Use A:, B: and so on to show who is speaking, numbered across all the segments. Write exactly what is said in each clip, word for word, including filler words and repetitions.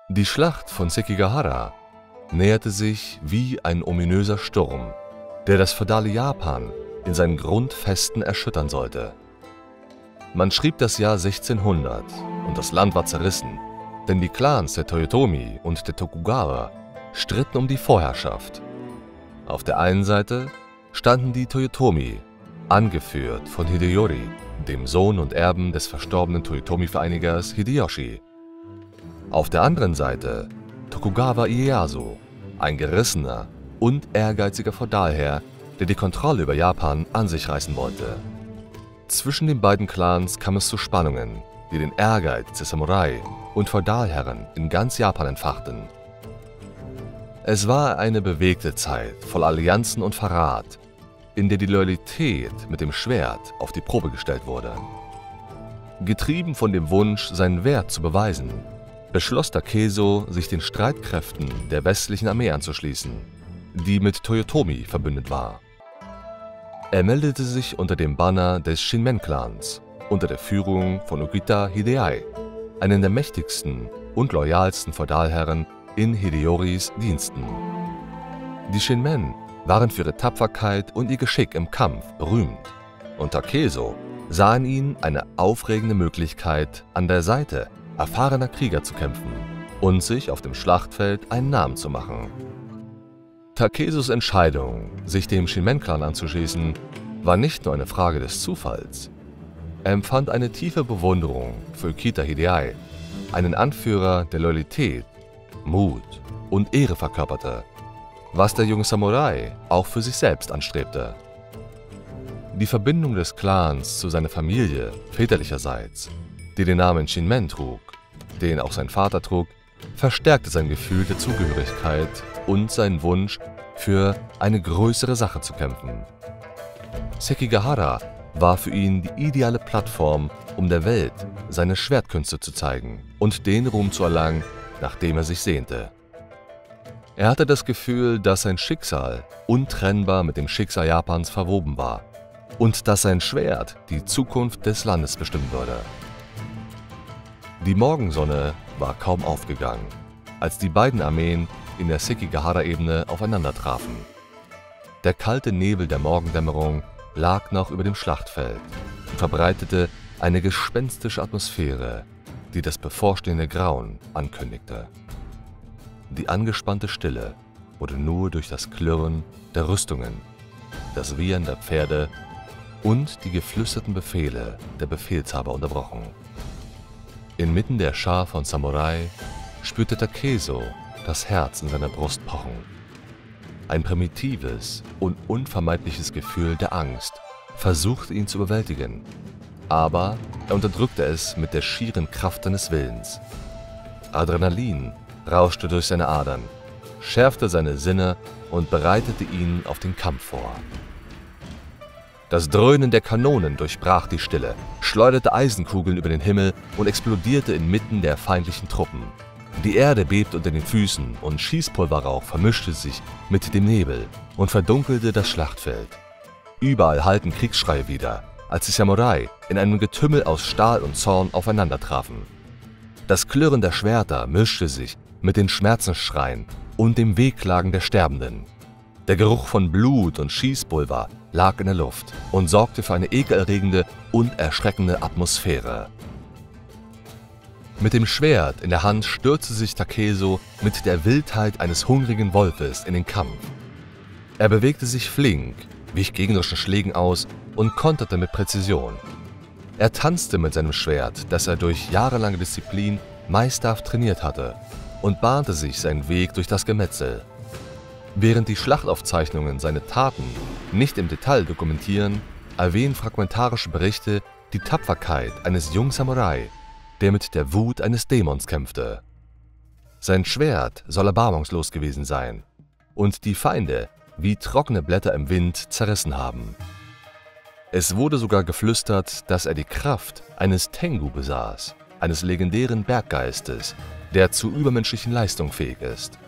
A: Die Schlacht von Sekigahara näherte sich wie ein ominöser Sturm, der das feudale Japan in seinen Grundfesten erschüttern sollte. Man schrieb das Jahr sechzehnhundert und das Land war zerrissen, denn die Clans der Toyotomi und der Tokugawa stritten um die Vorherrschaft. Auf der einen Seite standen die Toyotomi, angeführt von Hideyori, dem Sohn und Erben des verstorbenen Toyotomi-Vereinigers Hideyoshi. Auf der anderen Seite Tokugawa Ieyasu, ein gerissener und ehrgeiziger Feudalherr, der die Kontrolle über Japan an sich reißen wollte. Zwischen den beiden Clans kam es zu Spannungen, die den Ehrgeiz der Samurai und Feudalherren in ganz Japan entfachten. Es war eine bewegte Zeit voll Allianzen und Verrat, in der die Loyalität mit dem Schwert auf die Probe gestellt wurde. Getrieben von dem Wunsch, seinen Wert zu beweisen, beschloss Takezo, sich den Streitkräften der westlichen Armee anzuschließen, die mit Toyotomi verbündet war. Er meldete sich unter dem Banner des Shinmen-Clans, unter der Führung von Ukita Hideai, einem der mächtigsten und loyalsten Feudalherren in Hideyoris Diensten. Die Shinmen waren für ihre Tapferkeit und ihr Geschick im Kampf berühmt, und Takezo sah in ihnen eine aufregende Möglichkeit, an der Seite erfahrener Krieger zu kämpfen und sich auf dem Schlachtfeld einen Namen zu machen. Takezos Entscheidung, sich dem Shinmen-Clan anzuschließen, war nicht nur eine Frage des Zufalls. Er empfand eine tiefe Bewunderung für Ukita Hideai, einen Anführer, der Loyalität, Mut und Ehre verkörperte, was der junge Samurai auch für sich selbst anstrebte. Die Verbindung des Clans zu seiner Familie väterlicherseits, die den Namen Shinmen trug, den auch sein Vater trug, verstärkte sein Gefühl der Zugehörigkeit und seinen Wunsch, für eine größere Sache zu kämpfen. Sekigahara war für ihn die ideale Plattform, um der Welt seine Schwertkünste zu zeigen und den Ruhm zu erlangen, nach dem er sich sehnte. Er hatte das Gefühl, dass sein Schicksal untrennbar mit dem Schicksal Japans verwoben war und dass sein Schwert die Zukunft des Landes bestimmen würde. Die Morgensonne war kaum aufgegangen, als die beiden Armeen in der Sekigahara-Ebene aufeinander trafen. Der kalte Nebel der Morgendämmerung lag noch über dem Schlachtfeld und verbreitete eine gespenstische Atmosphäre, die das bevorstehende Grauen ankündigte. Die angespannte Stille wurde nur durch das Klirren der Rüstungen, das Wiehern der Pferde und die geflüsterten Befehle der Befehlshaber unterbrochen. Inmitten der Schar von Samurai spürte Takezo das Herz in seiner Brust pochen. Ein primitives und unvermeidliches Gefühl der Angst versuchte ihn zu überwältigen, aber er unterdrückte es mit der schieren Kraft seines Willens. Adrenalin rauschte durch seine Adern, schärfte seine Sinne und bereitete ihn auf den Kampf vor. Das Dröhnen der Kanonen durchbrach die Stille, schleuderte Eisenkugeln über den Himmel und explodierte inmitten der feindlichen Truppen. Die Erde bebte unter den Füßen und Schießpulverrauch vermischte sich mit dem Nebel und verdunkelte das Schlachtfeld. Überall hallten Kriegsschreie wieder, als die Samurai in einem Getümmel aus Stahl und Zorn aufeinander trafen. Das Klirren der Schwerter mischte sich mit den Schmerzensschreien und dem Wehklagen der Sterbenden. Der Geruch von Blut und Schießpulver lag in der Luft und sorgte für eine ekelerregende und erschreckende Atmosphäre. Mit dem Schwert in der Hand stürzte sich Takezo mit der Wildheit eines hungrigen Wolfes in den Kampf. Er bewegte sich flink, wich gegnerischen Schlägen aus und konterte mit Präzision. Er tanzte mit seinem Schwert, das er durch jahrelange Disziplin meisterhaft trainiert hatte, und bahnte sich seinen Weg durch das Gemetzel. Während die Schlachtaufzeichnungen seine Taten nicht im Detail dokumentieren, erwähnen fragmentarische Berichte die Tapferkeit eines jungen Samurai, der mit der Wut eines Dämons kämpfte. Sein Schwert soll erbarmungslos gewesen sein und die Feinde wie trockene Blätter im Wind zerrissen haben. Es wurde sogar geflüstert, dass er die Kraft eines Tengu besaß, eines legendären Berggeistes, der zu übermenschlichen Leistungen fähig ist.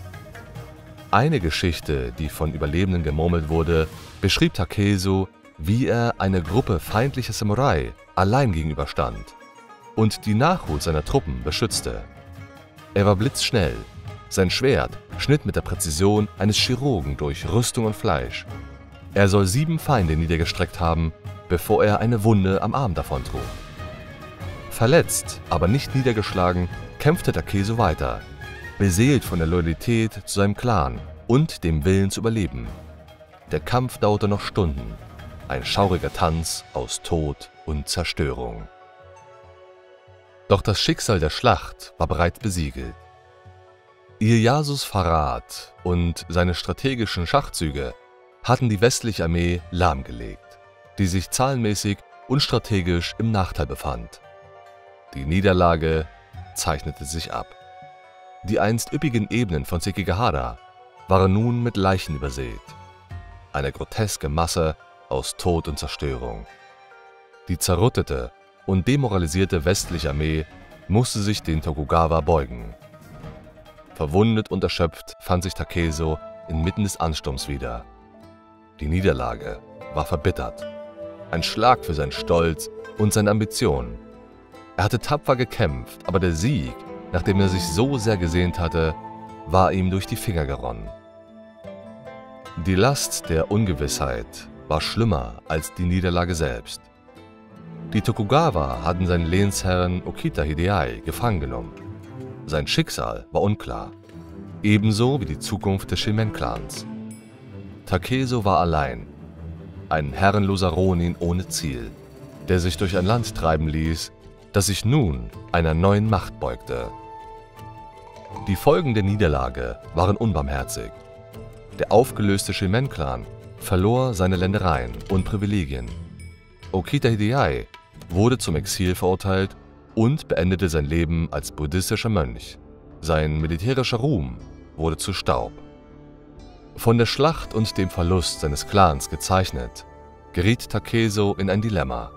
A: Eine Geschichte, die von Überlebenden gemurmelt wurde, beschrieb Takezo, wie er eine Gruppe feindlicher Samurai allein gegenüberstand und die Nachhut seiner Truppen beschützte. Er war blitzschnell. Sein Schwert schnitt mit der Präzision eines Chirurgen durch Rüstung und Fleisch. Er soll sieben Feinde niedergestreckt haben, bevor er eine Wunde am Arm davontrug. Verletzt, aber nicht niedergeschlagen, kämpfte Takezo weiter, beseelt von der Loyalität zu seinem Clan und dem Willen zu überleben. Der Kampf dauerte noch Stunden, ein schauriger Tanz aus Tod und Zerstörung. Doch das Schicksal der Schlacht war bereits besiegelt. Ieyasus Verrat und seine strategischen Schachzüge hatten die westliche Armee lahmgelegt, die sich zahlenmäßig und strategisch im Nachteil befand. Die Niederlage zeichnete sich ab. Die einst üppigen Ebenen von Sekigahara waren nun mit Leichen übersät. Eine groteske Masse aus Tod und Zerstörung. Die zerrüttete und demoralisierte westliche Armee musste sich den Tokugawa beugen. Verwundet und erschöpft fand sich Takezo inmitten des Ansturms wieder. Die Niederlage war verbittert. Ein Schlag für seinen Stolz und seine Ambitionen. Er hatte tapfer gekämpft, aber der Sieg, nach dem er sich so sehr gesehnt hatte, war ihm durch die Finger geronnen. Die Last der Ungewissheit war schlimmer als die Niederlage selbst. Die Tokugawa hatten seinen Lehnsherrn Okita Hideaki gefangen genommen. Sein Schicksal war unklar, ebenso wie die Zukunft des Shimen-Clans. Takezo war allein, ein herrenloser Ronin ohne Ziel, der sich durch ein Land treiben ließ, das sich nun einer neuen Macht beugte. Die Folgen der Niederlage waren unbarmherzig. Der aufgelöste Shimen-Clan verlor seine Ländereien und Privilegien. Okita Hideaki wurde zum Exil verurteilt und beendete sein Leben als buddhistischer Mönch. Sein militärischer Ruhm wurde zu Staub. Von der Schlacht und dem Verlust seines Clans gezeichnet, geriet Takezo in ein Dilemma.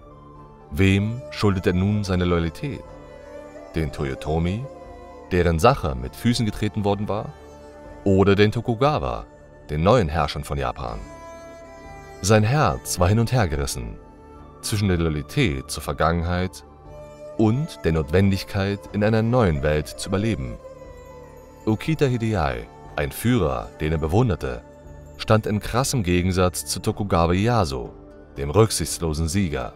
A: Wem schuldet er nun seine Loyalität? Den Toyotomi, deren Sache mit Füßen getreten worden war? Oder den Tokugawa, den neuen Herrschern von Japan? Sein Herz war hin und her gerissen, zwischen der Loyalität zur Vergangenheit und der Notwendigkeit, in einer neuen Welt zu überleben. Okita Hideaki, ein Führer, den er bewunderte, stand in krassem Gegensatz zu Tokugawa Ieyasu, dem rücksichtslosen Sieger.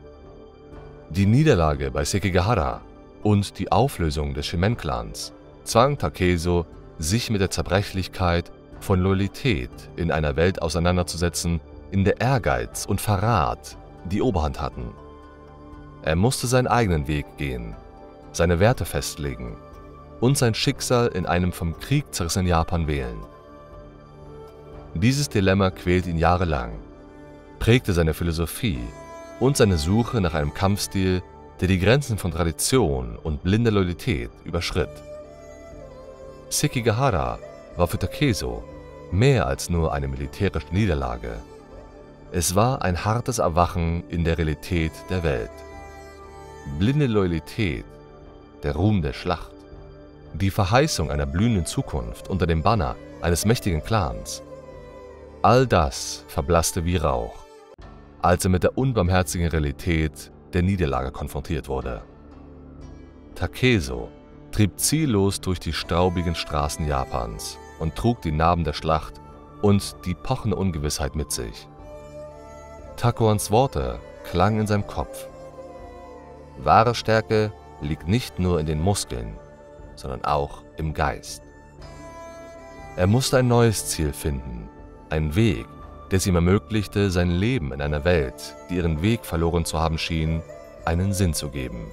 A: Die Niederlage bei Sekigahara und die Auflösung des Shimen-Clans zwang Takezo, sich mit der Zerbrechlichkeit von Loyalität in einer Welt auseinanderzusetzen, in der Ehrgeiz und Verrat die Oberhand hatten. Er musste seinen eigenen Weg gehen, seine Werte festlegen und sein Schicksal in einem vom Krieg zerrissenen Japan wählen. Dieses Dilemma quälte ihn jahrelang, prägte seine Philosophie und seine Suche nach einem Kampfstil, der die Grenzen von Tradition und blinder Loyalität überschritt. Sekigahara war für Takezo mehr als nur eine militärische Niederlage. Es war ein hartes Erwachen in der Realität der Welt. Blinde Loyalität, der Ruhm der Schlacht, die Verheißung einer blühenden Zukunft unter dem Banner eines mächtigen Clans. All das verblasste wie Rauch, als er mit der unbarmherzigen Realität der Niederlage konfrontiert wurde. Takezo trieb ziellos durch die staubigen Straßen Japans und trug die Narben der Schlacht und die pochende Ungewissheit mit sich. Takuans Worte klangen in seinem Kopf. Wahre Stärke liegt nicht nur in den Muskeln, sondern auch im Geist. Er musste ein neues Ziel finden, einen Weg, der es ihm ermöglichte, sein Leben in einer Welt, die ihren Weg verloren zu haben schien, einen Sinn zu geben.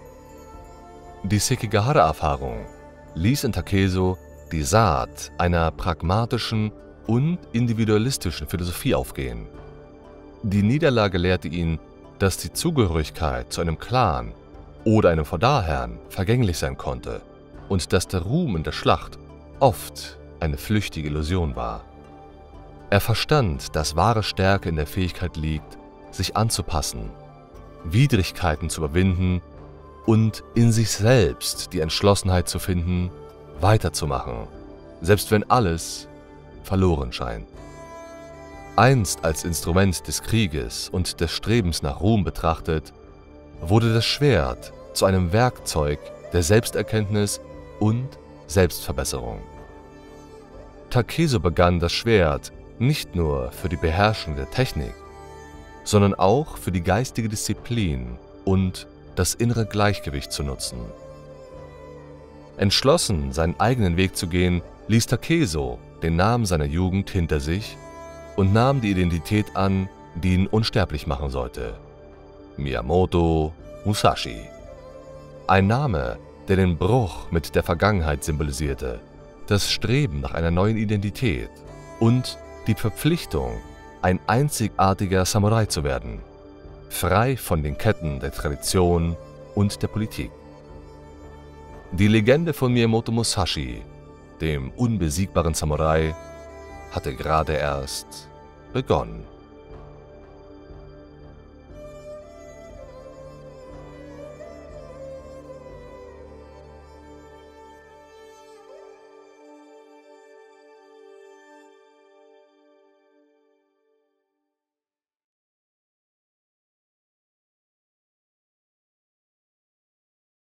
A: Die Sekigahara-Erfahrung ließ in Takezo die Saat einer pragmatischen und individualistischen Philosophie aufgehen. Die Niederlage lehrte ihn, dass die Zugehörigkeit zu einem Clan oder einem Feudalherrn vergänglich sein konnte und dass der Ruhm in der Schlacht oft eine flüchtige Illusion war. Er verstand, dass wahre Stärke in der Fähigkeit liegt, sich anzupassen, Widrigkeiten zu überwinden und in sich selbst die Entschlossenheit zu finden, weiterzumachen, selbst wenn alles verloren scheint. Einst als Instrument des Krieges und des Strebens nach Ruhm betrachtet, wurde das Schwert zu einem Werkzeug der Selbsterkenntnis und Selbstverbesserung. Takezo begann das Schwert nicht nur für die Beherrschung der Technik, sondern auch für die geistige Disziplin und das innere Gleichgewicht zu nutzen. Entschlossen, seinen eigenen Weg zu gehen, ließ Takezo den Namen seiner Jugend hinter sich und nahm die Identität an, die ihn unsterblich machen sollte: Miyamoto Musashi. Ein Name, der den Bruch mit der Vergangenheit symbolisierte, das Streben nach einer neuen Identität und die Verpflichtung, ein einzigartiger Samurai zu werden, frei von den Ketten der Tradition und der Politik. Die Legende von Miyamoto Musashi, dem unbesiegbaren Samurai, hatte gerade erst begonnen.